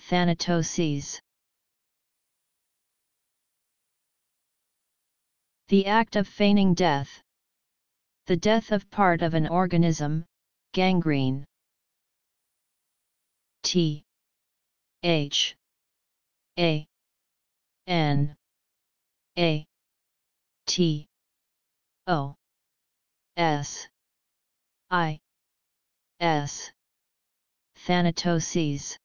thanatoses. The act of feigning death. The death of part of an organism, gangrene. T H A N A T O S I S. Thanatoses.